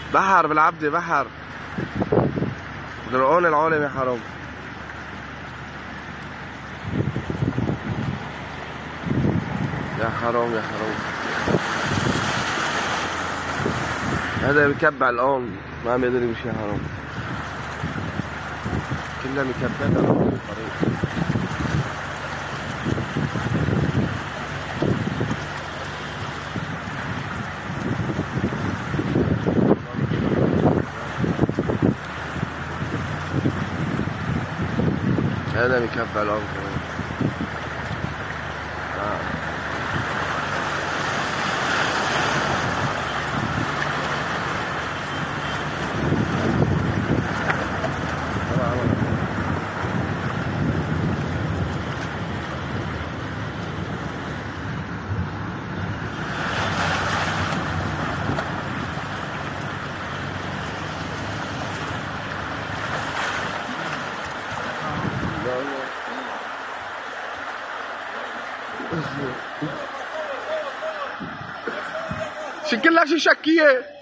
بحر بالعبد بحر. درعون العالم يا حرام. يا حرام يا حرام. هذا بيكبع الآن ما عم يقدر يمشي يا حرام. كلها مكبدة الطريق. هذا مكبع الآن كمان. شكلها شي شكية.